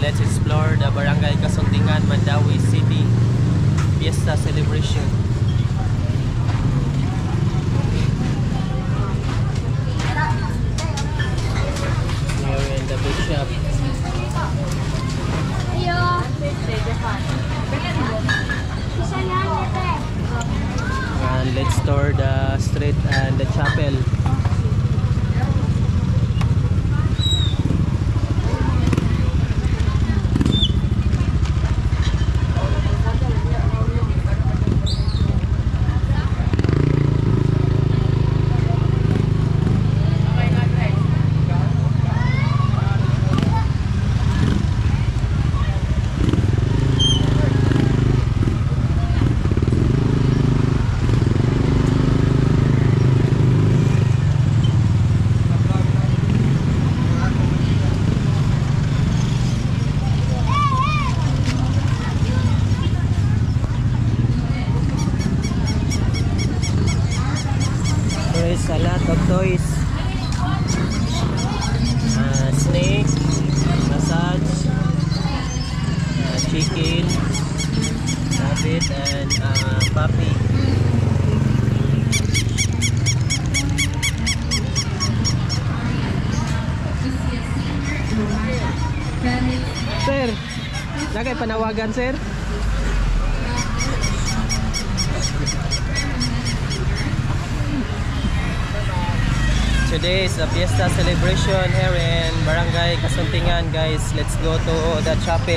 let's explore the Barangay Kasuntingan, Mandawi City Fiesta Celebration. Here in the bishop. And let's tour the street and the chapel. There's a lot of toys, snake, massage, chicken, rabbit, and puppy. Sir, lagay panawagan, sir. Today is a fiesta celebration here in Barangay Kasuntingan, guys. Let's go to the chapel.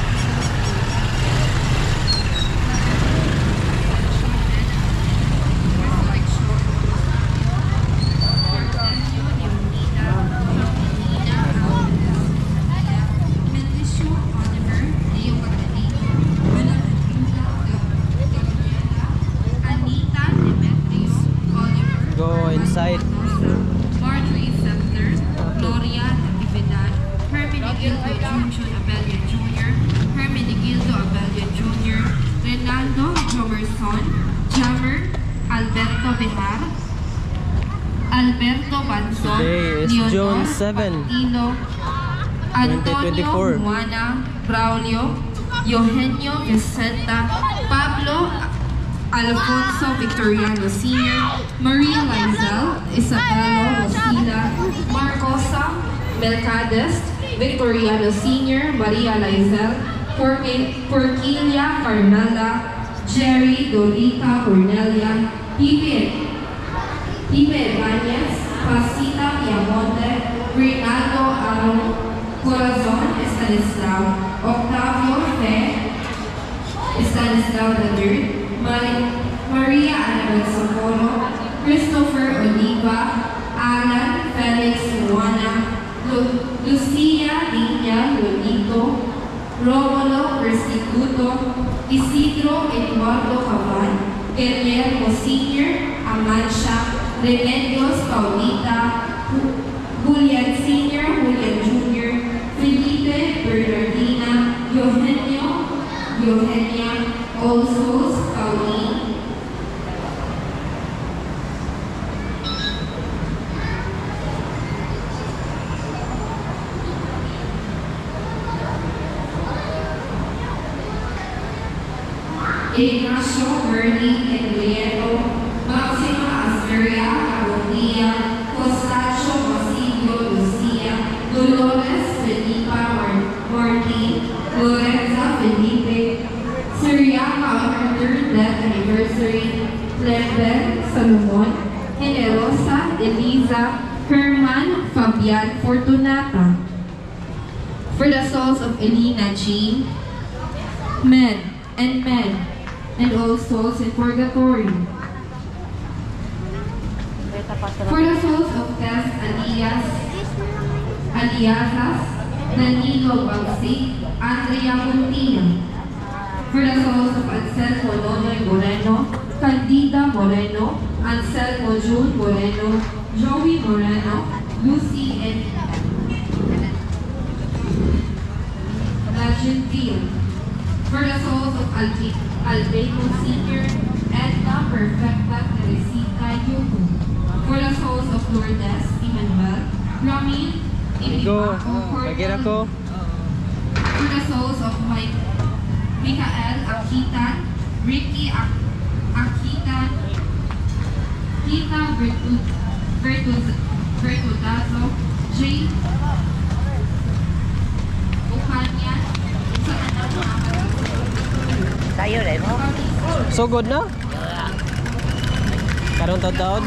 Go inside. Renaldo Jomerson, Jammer, Alberto Behar, Alberto Banson, Today is June 7, Patino, Antonio 2024. Juana Braulio, Eugenio Vicenta, Pablo Alfonso Victoriano Sr., Maria Lizel, Isabelo Rosila, Marcosa Mercades, Victoriano Sr., Maria Lizel, Porquilia Carmela, Jerry Dorica Cornelia, Pipe Bañez, Pasita Piamonte, Rinaldo Aaron, Corazon Estanislao, Octavio Fe Estanislao III, Maria Annabel Socorro, Christopher Oliva, Alan Felix Juana, Lucia Niña Lolito, Rómulo Restituto, Isidro Eduardo Caban, Guillermo Sr., Amancia, Remedios Paulita, Julian Sr., Julian Jr., Felipe Bernardina, Eugenia, Olsos, Pauline, Ignacio Bernie Enrieto, Maxima Asperia Agonia, Costacho Basilio Lucia, Dolores Felipa Martin, Lorenza Felipe, Syriaca 100th death anniversary, Leben Salomon, Generosa Eliza, Herman Fabian Fortunata. For the souls of Elena Jean, men, and all souls in purgatory. For the souls of Tess Aliasas, Danilo Bagsik, Andrea Montina. For the souls of Anselmo Nonoy Moreno, Candida Moreno, Anselmo June Moreno, Joey Moreno, Lucy and Lagenville. For the souls of Alberto Sr., Edna Perfecta Teresita Yuko. For the souls of Lourdes Emmanuel, Ramin Imiako Cornel, For the souls of Michael Akitan, Ricky Akitan, Kita Bertudazo, J. Bukanyan, sa anak mga Tayo rin mo? So good na? Karong taon?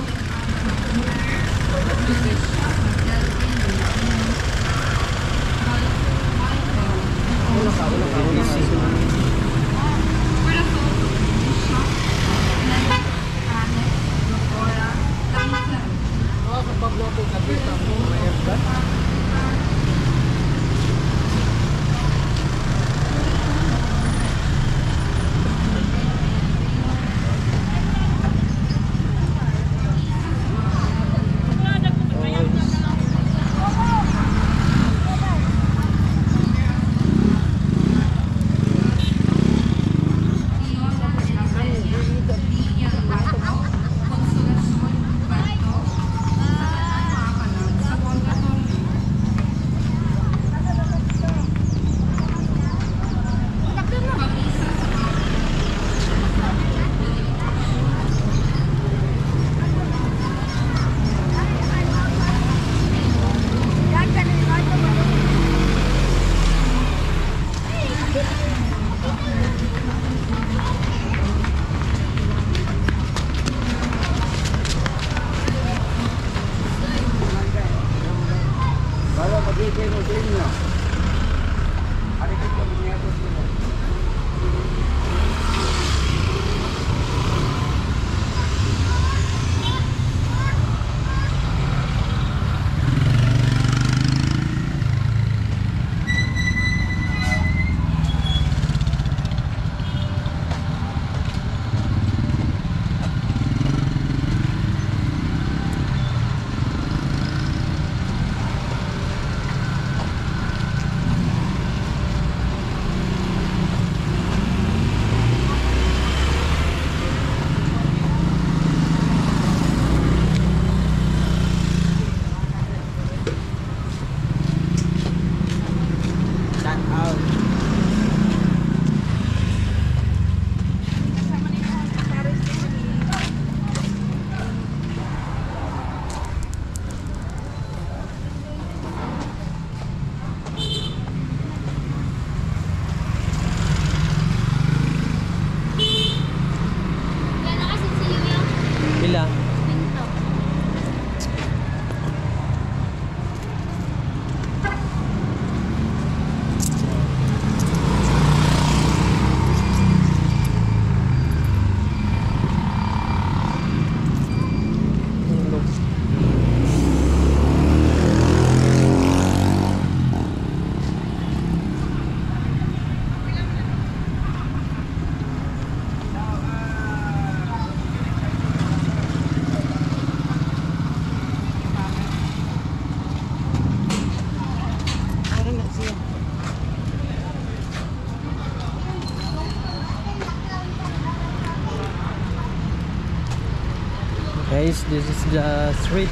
Pila? Guys, this is the street.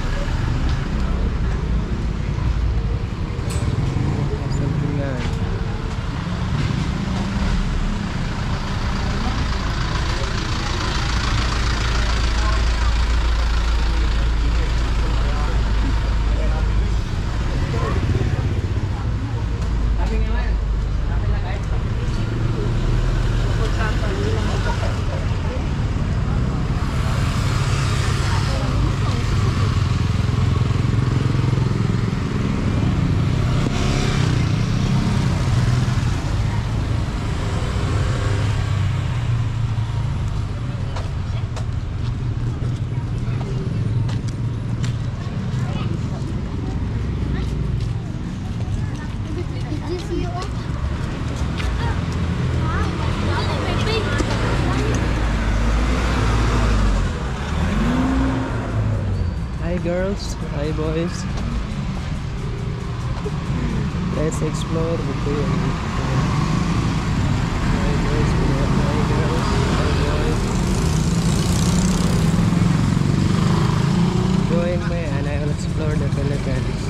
Hi girls, hi boys. Let's explore the field. Hi boys, hi girls, hi boys. Join me and I will explore the Philippines.